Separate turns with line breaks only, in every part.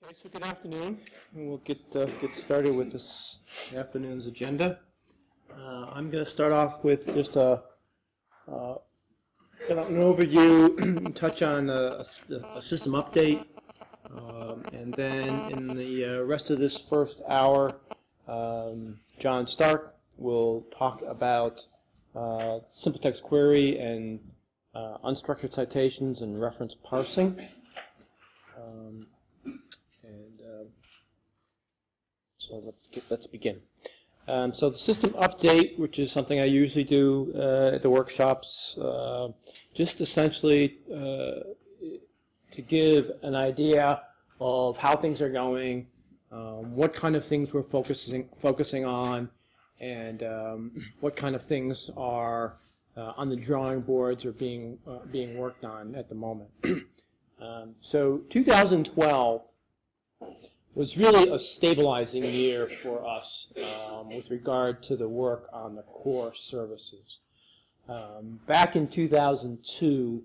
Okay, so good afternoon, and we'll get started with this afternoon's agenda. I'm going to start off with just an overview, touch on a system update, and then in the rest of this first hour, John Stark will talk about simple text query and unstructured citations and reference parsing. So let's begin. So the system update, which is something I usually do at the workshops, just essentially to give an idea of how things are going, what kind of things we're focusing on, and what kind of things are on the drawing boards or being worked on at the moment. So 2012 was really a stabilizing year for us with regard to the work on the core services. Back in 2002,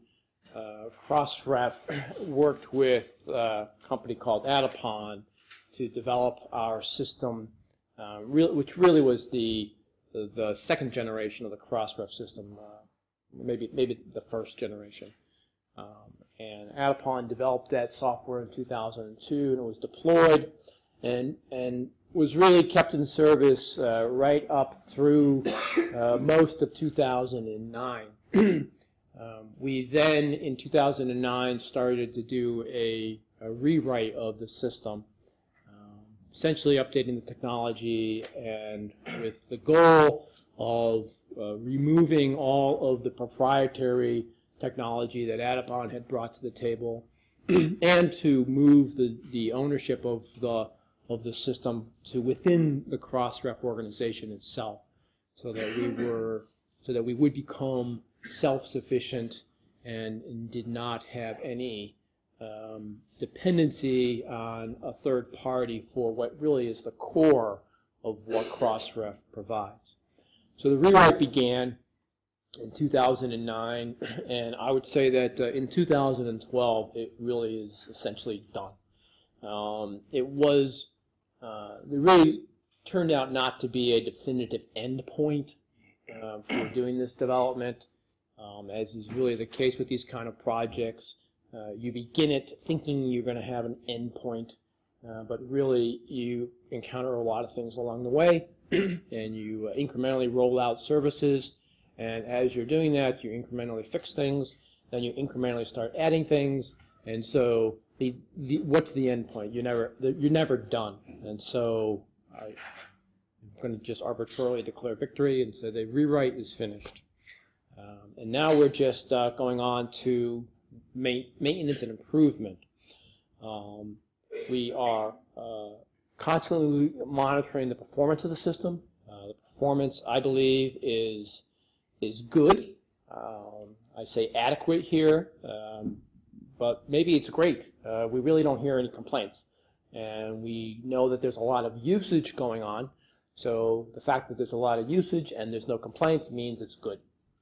Crossref worked with a company called Adapon to develop our system, which really was the second generation of the Crossref system, maybe the first generation. And Adapon developed that software in 2002, and it was deployed and was really kept in service right up through most of 2009. We then, in 2009, started to do a rewrite of the system, essentially updating the technology, and with the goal of removing all of the proprietary technology that Adapon had brought to the table, and to move the ownership of the system to within the Crossref organization itself, so that we would become self-sufficient and did not have any dependency on a third party for what really is the core of what Crossref provides. So the rewrite began in 2009, and I would say that in 2012 it really is essentially done. It really turned out not to be a definitive endpoint for doing this development, as is really the case with these kind of projects. You begin it thinking you're going to have an endpoint, but really you encounter a lot of things along the way, and you incrementally roll out services. And as you're doing that, you incrementally fix things, then you incrementally start adding things, and so what's the end point? You're never done. And so I'm going to just arbitrarily declare victory and say the rewrite is finished. And now we're just going on to maintenance and improvement. We are constantly monitoring the performance of the system. The performance, I believe, is good. I say adequate here, but maybe it's great. We really don't hear any complaints, and we know that there's a lot of usage going on, so the fact that there's a lot of usage and there's no complaints means it's good.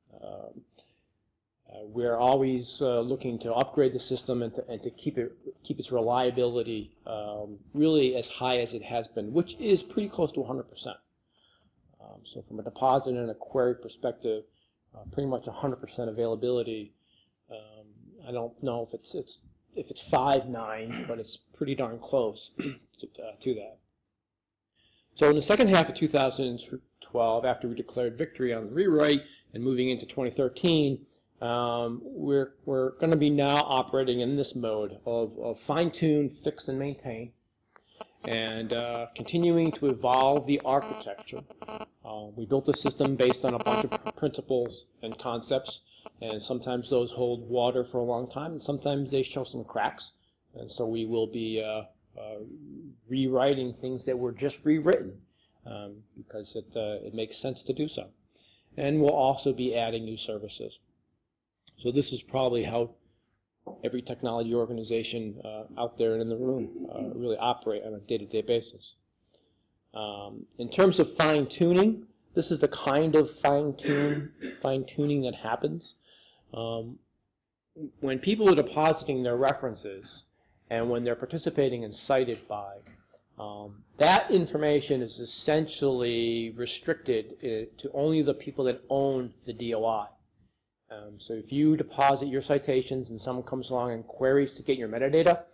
We're always looking to upgrade the system and to keep its reliability really as high as it has been, which is pretty close to 100%. So from a deposit and a query perspective, pretty much 100% availability. I don't know if it's 5 nines, but it's pretty darn close to that. So in the second half of 2012, after we declared victory on the rewrite and moving into 2013, we're going to be now operating in this mode of fine-tune, fix, and maintain, and continuing to evolve the architecture. We built a system based on a bunch of principles and concepts, and sometimes those hold water for a long time, and sometimes they show some cracks, and so we will be rewriting things that were just rewritten because it makes sense to do so. And we'll also be adding new services. So this is probably how every technology organization out there and in the room really operate on a day-to-day basis. In terms of fine-tuning, this is the kind of fine-tuning that happens. When people are depositing their references and when they're participating in cited by. That information is essentially restricted to only the people that own the DOI. So if you deposit your citations and someone comes along and queries to get your metadata,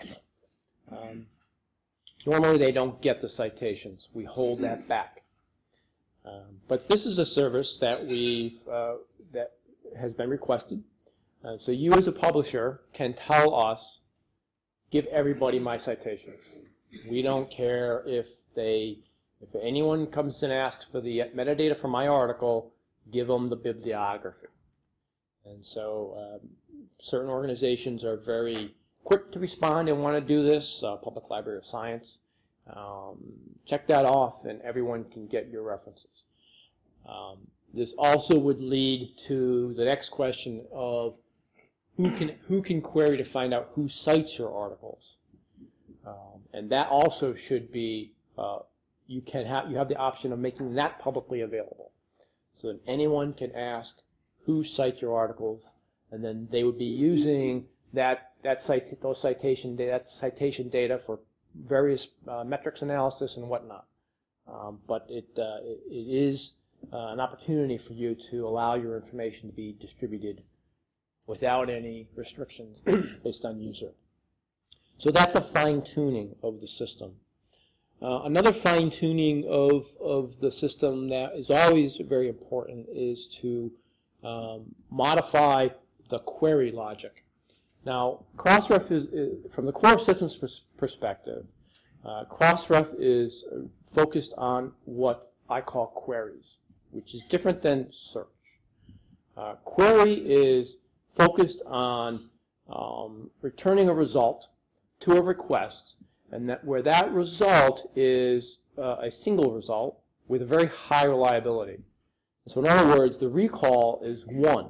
normally they don't get the citations. We hold that back. But this is a service that that has been requested. So you as a publisher can tell us, give everybody my citations. We don't care if anyone comes and asks for the metadata for my article, give them the bibliography. And so certain organizations are very quick to respond and want to do this. Public Library of Science. Check that off and everyone can get your references. This also would lead to the next question of who can query to find out who cites your articles. And that also should be, you have the option of making that publicly available. So that anyone can ask who cites your articles, and then they would be using that citation data for various metrics analysis and whatnot. But it is an opportunity for you to allow your information to be distributed without any restrictions based on user. So that's a fine-tuning of the system. Another fine-tuning of the system that is always very important is to modify the query logic. Now, Crossref is from the core systems perspective, Crossref is focused on what I call queries, which is different than search. Query is focused on returning a result to a request, and where that result is a single result with a very high reliability. So in other words, the recall is 1,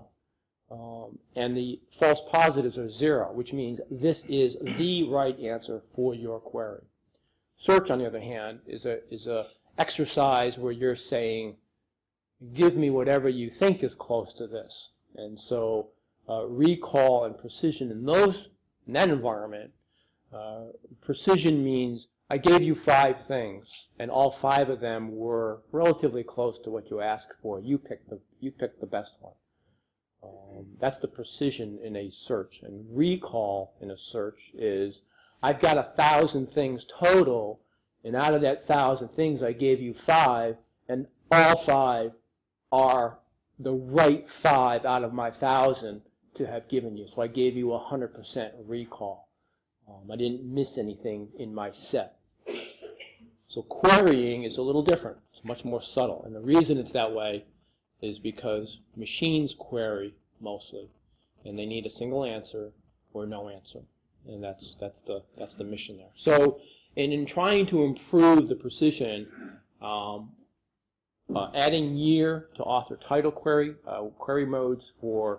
and the false positives are 0, which means this is the right answer for your query. Search, on the other hand, is a exercise where you're saying, give me whatever you think is close to this. And so recall and precision in that environment, precision means I gave you 5 things, and all 5 of them were relatively close to what you asked for. You picked the best one. That's the precision in a search. And recall in a search is I've got 1,000 things total, and out of that 1,000 things I gave you 5, and all 5 are the right 5 out of my 1,000 to have given you. So I gave you 100% recall. I didn't miss anything in my set. So querying is a little different. It's much more subtle. And the reason it's that way is because machines query mostly, and they need a single answer or no answer. And that's the mission there. So in trying to improve the precision, adding year to author title query modes for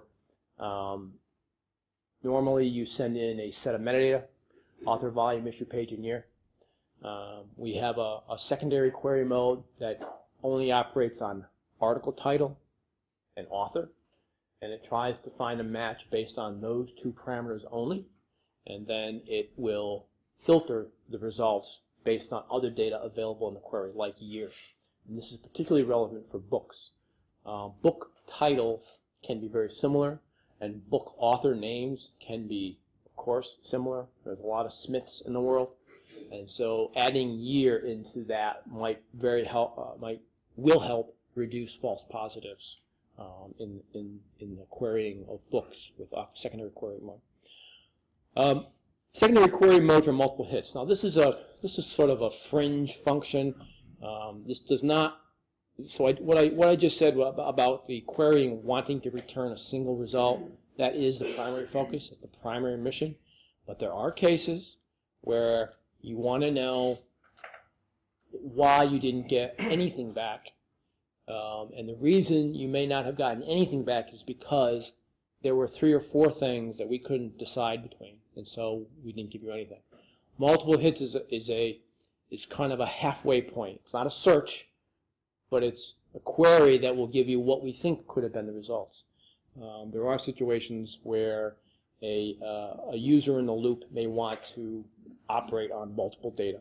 normally you send in a set of metadata, author, volume, issue, page, and year. We have a secondary query mode that only operates on article title and author, and it tries to find a match based on those 2 parameters only, and then it will filter the results based on other data available in the query, like year. And this is particularly relevant for books. Book titles can be very similar, and book author names can be, of course, similar. There's a lot of Smiths in the world, and so adding year into that will help reduce false positives in the querying of books with secondary query mode. Secondary query mode for multiple hits. Now this is sort of a fringe function. This does not. So what I just said about the querying wanting to return a single result, that is the primary focus, it's the primary mission. But there are cases where you want to know why you didn't get anything back. And the reason you may not have gotten anything back is because there were 3 or 4 things that we couldn't decide between, and so we didn't give you anything. Multiple hits is kind of a halfway point. It's not a search, but it's a query that will give you what we think could have been the results. There are situations where a user in the loop may want to operate on multiple data.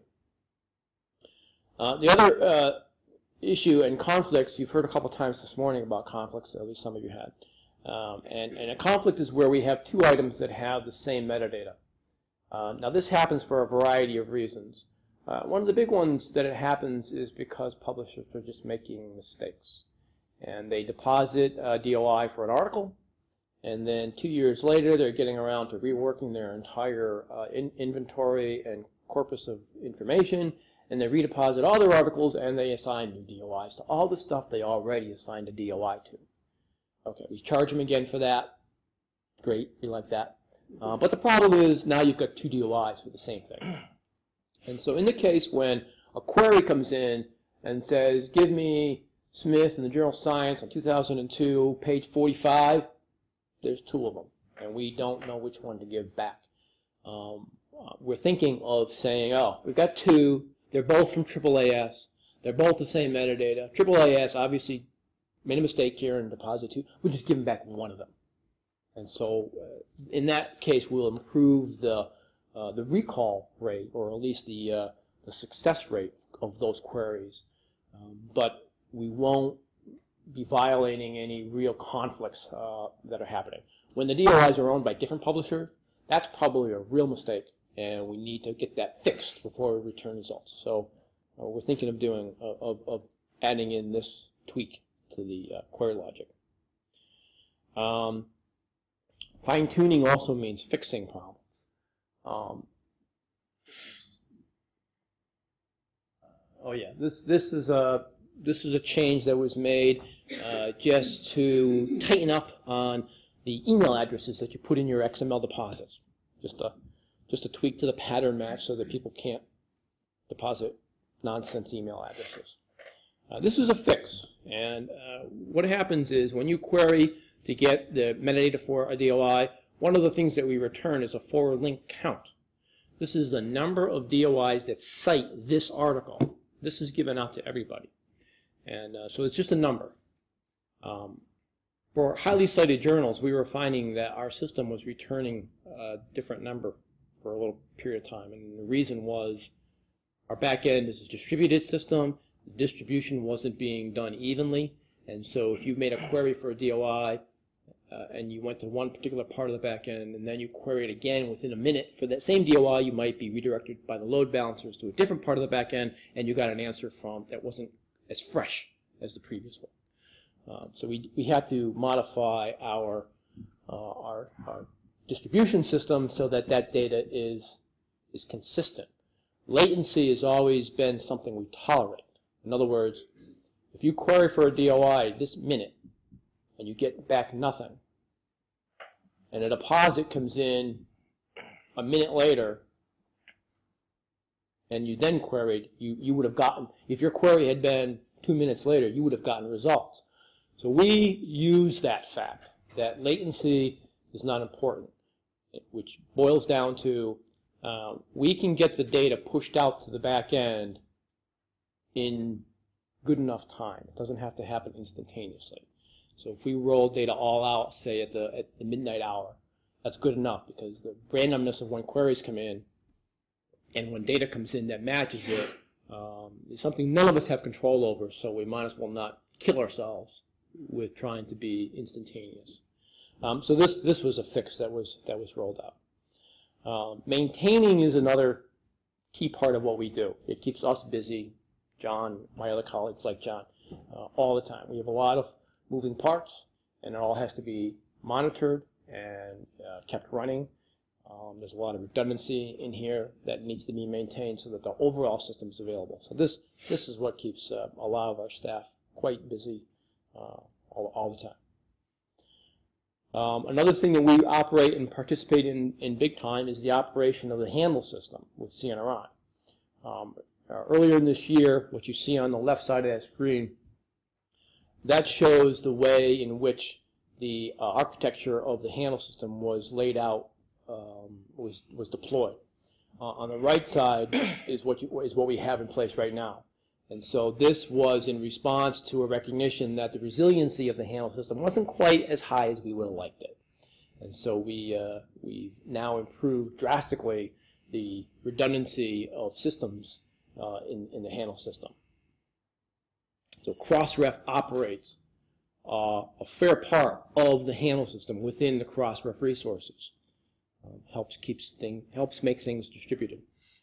The other issue and conflicts, you've heard a couple times this morning about conflicts, at least some of you had. And a conflict is where we have two items that have the same metadata. Now this happens for a variety of reasons. One of the big ones that it happens is because publishers are just making mistakes. And they deposit a DOI for an article, and then 2 years later they're getting around to reworking their entire inventory and corpus of information, and they redeposit all their articles and they assign new DOIs to all the stuff they already assigned a DOI to. Okay, we charge them again for that. Great, we like that. But the problem is now you've got two DOIs for the same thing. And so in the case when a query comes in and says, give me Smith in the Journal of Science on 2002, page 45, there's two of them, and we don't know which one to give back. We're thinking of saying, oh, we've got two, they're both from AAAS, they're both the same metadata. AAAS obviously made a mistake here and deposited two, we'll just give them back one of them. And so in that case, we'll improve the recall rate, or at least the success rate of those queries. But we won't be violating any real conflicts that are happening. When the DOIs are owned by different publishers, that's probably a real mistake, and we need to get that fixed before we return results. So we're thinking of doing of adding in this tweak to the query logic. Fine-tuning also means fixing problems. Oh yeah, this is a change that was made just to tighten up on the email addresses that you put in your XML deposits. Just a tweak to the pattern match so that people can't deposit nonsense email addresses. This is a fix, and what happens is when you query to get the metadata for a DOI, one of the things that we return is a forward link count. This is the number of DOIs that cite this article. This is given out to everybody. And so it's just a number. For highly cited journals, we were finding that our system was returning a different number for a little period of time. And the reason was our back end is a distributed system. The distribution wasn't being done evenly. And so if you made a query for a DOI, and you went to one particular part of the back end, and then you query it again within a minute for that same DOI, you might be redirected by the load balancers to a different part of the back end, and you got an answer from that wasn't as fresh as the previous one. So we had to modify our distribution system so that that data is consistent. Latency has always been something we tolerate. In other words, if you query for a DOI this minute, and you get back nothing, and a deposit comes in a minute later, and you then queried, you would have gotten, if your query had been 2 minutes later, you would have gotten results. So we use that fact, that latency is not important, which boils down to we can get the data pushed out to the back end in good enough time. It doesn't have to happen instantaneously. So if we roll data all out, say at the midnight hour, that's good enough because the randomness of when queries come in and when data comes in that matches it is something none of us have control over, so we might as well not kill ourselves with trying to be instantaneous. So this was a fix that was rolled out. Maintaining is another key part of what we do. It keeps us busy, John, my other colleagues like John, all the time. We have a lot of moving parts, and it all has to be monitored and kept running. There's a lot of redundancy in here that needs to be maintained so that the overall system is available. So this is what keeps a lot of our staff quite busy all the time. Another thing that we operate and participate in big time is the operation of the handle system with CNRI. Earlier in this year, what you see on the left side of that screen, that shows the way in which the architecture of the handle system was laid out, was deployed. On the right side is what we have in place right now. And so this was in response to a recognition that the resiliency of the handle system wasn't quite as high as we would have liked it. And so we've now improved drastically the redundancy of systems in the handle system. So Crossref operates a fair part of the handle system within the Crossref resources. Helps make things distributed.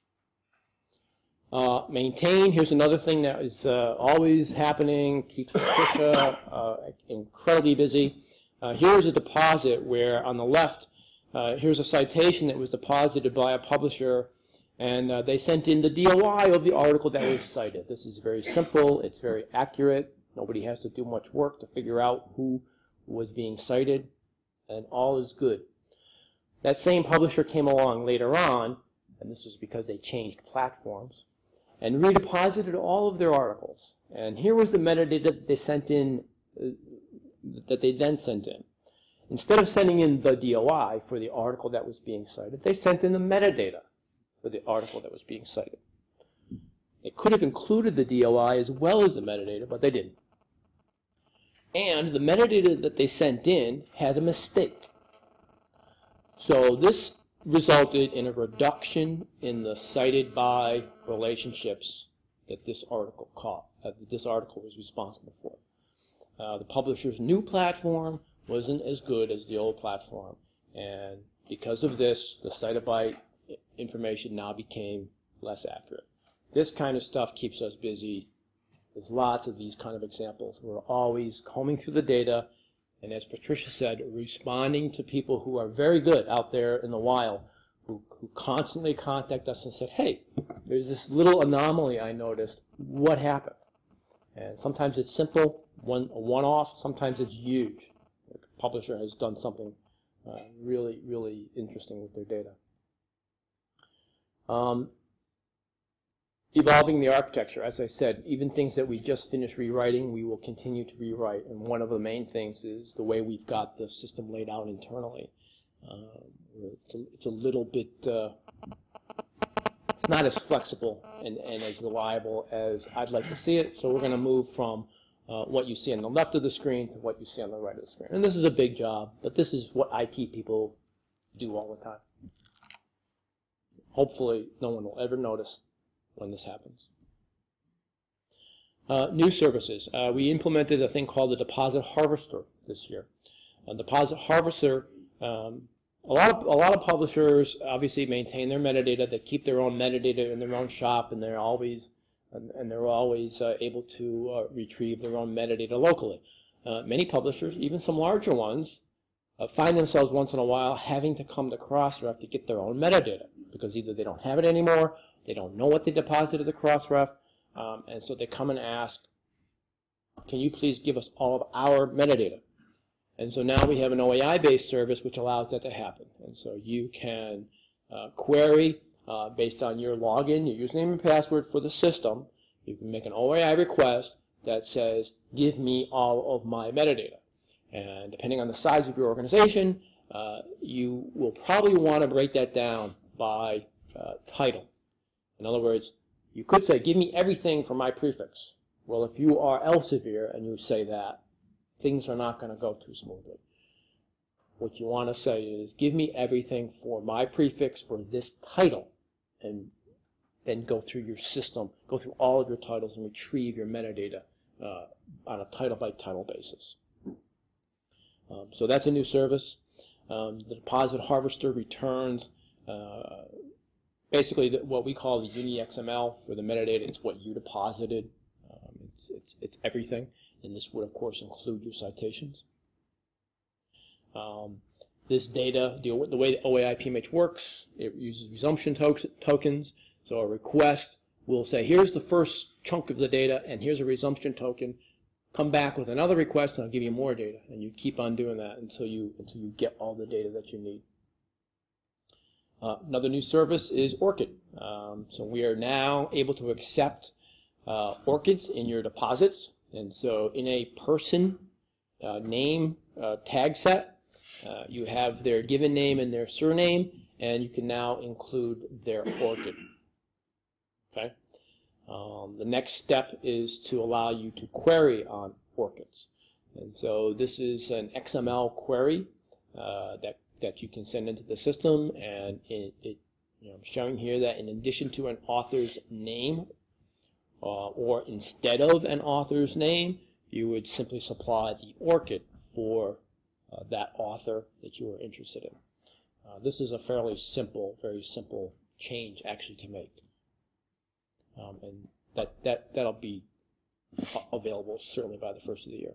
Maintain, here's another thing that is always happening, keeps Patricia incredibly busy. Here's a deposit where on the left, here's a citation that was deposited by a publisher, and they sent in the DOI of the article that was cited. This is very simple, it's very accurate, nobody has to do much work to figure out who was being cited, and all is good. That same publisher came along later on, and this was because they changed platforms, and redeposited all of their articles. And here was the metadata that they sent in, that they then sent in. Instead of sending in the DOI for the article that was being cited, they sent in the metadata for the article that was being cited. They could have included the DOI as well as the metadata, but they didn't. And the metadata that they sent in had a mistake. So this resulted in a reduction in the cited by relationships that this article was responsible for. The publisher's new platform wasn't as good as the old platform, and because of this, the cited by information now became less accurate. This kind of stuff keeps us busy. There's lots of these kind of examples. We're always combing through the data, and as Patricia said, responding to people who are very good out there in the wild, who constantly contact us and said, hey, there's this little anomaly I noticed. What happened? And sometimes it's simple, a one-off. Sometimes it's huge. The publisher has done something really, really interesting with their data. Evolving the architecture, as I said, even things that we just finished rewriting, we will continue to rewrite. And one of the main things is the way we've got the system laid out internally. It's a little bit, it's not as flexible and as reliable as I'd like to see it. So we're going to move from what you see on the left of the screen to what you see on the right of the screen. And this is a big job, but this is what IT people do all the time. Hopefully no one will ever notice when this happens. New services. We implemented a thing called the Deposit Harvester this year. Deposit Harvester, a lot of publishers obviously maintain their metadata. They keep their own metadata in their own shop, and they're always able to retrieve their own metadata locally. Many publishers, even some larger ones, find themselves once in a while having to come to Crossref to get their own metadata, because either they don't have it anymore, they don't know what they deposited to Crossref, and so they come and ask, can you please give us all of our metadata? And so now we have an OAI-based service which allows that to happen. And so you can query based on your login, your username and password for the system. You can make an OAI request that says, give me all of my metadata. And depending on the size of your organization, you will probably want to break that down by title. In other words, you could say, give me everything for my prefix. Well, if you are Elsevier and you say that, things are not going to go too smoothly. What you want to say is, give me everything for my prefix for this title, and then go through your system, go through all of your titles and retrieve your metadata on a title-by-title basis. So that's a new service. The Deposit Harvester returns basically what we call the UniXML for the metadata. It's what you deposited. It's everything, and this would of course include your citations. This data, the way the OAI PMH works, it uses resumption tokens. So a request will say, here's the first chunk of the data, and here's a resumption token. Come back with another request, and I'll give you more data. And you keep on doing that until you get all the data that you need. Another new service is ORCID. So we are now able to accept ORCIDs in your deposits. And so in a person name tag set, you have their given name and their surname, and you can now include their ORCID. Okay. The next step is to allow you to query on ORCIDs. And so this is an XML query that that you can send into the system, and I'm showing here that in addition to an author's name, or instead of an author's name, you would simply supply the ORCID for that author that you are interested in. This is a fairly simple, very simple change actually to make, and that'll be available certainly by the first of the year.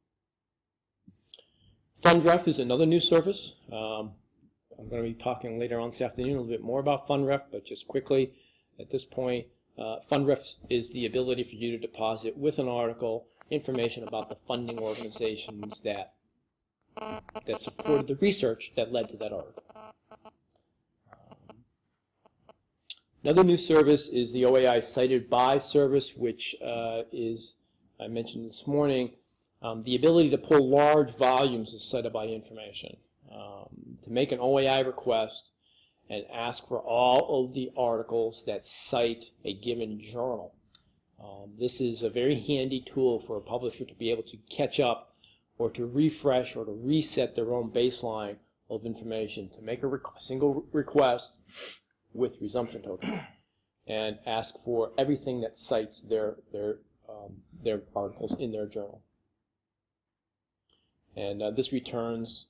FundRef is another new service. I'm going to be talking later on this afternoon a little bit more about FundRef, but just quickly at this point, FundRef is the ability for you to deposit with an article information about the funding organizations that supported the research that led to that article. Another new service is the OAI Cited By service, which is, I mentioned this morning, the ability to pull large volumes of cited by information, to make an OAI request and ask for all of the articles that cite a given journal. This is a very handy tool for a publisher to be able to catch up or to refresh or to reset their own baseline of information, to make a single request with resumption token and ask for everything that cites their articles in their journal. And this returns,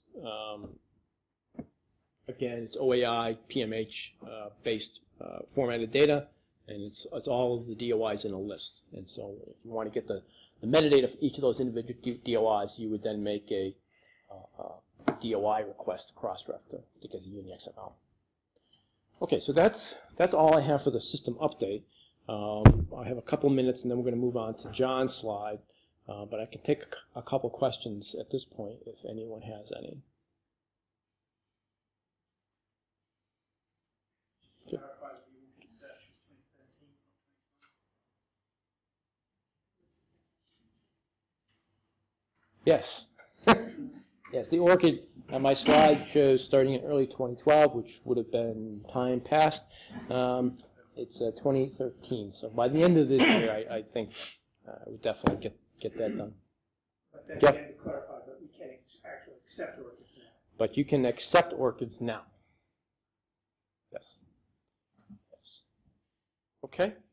again, it's OAI PMH based formatted data, and it's all of the DOIs in a list. And so if you want to get the metadata for each of those individual DOIs, you would then make a DOI request to Crossref to get the UniXML. Okay, so that's all I have for the system update. I have a couple minutes, and then we're going to move on to John's slide. But I can take a couple questions at this point if anyone has any. Okay. Yes. Yes, the ORCID on my slide shows starting in early 2012, which would have been time past. It's 2013. So by the end of this year, I think we definitely get that done.
But then
Jeff?
again, to clarify, but we can't actually accept ORCIDs now.
But you can accept ORCIDs now. Yes. Yes. Okay.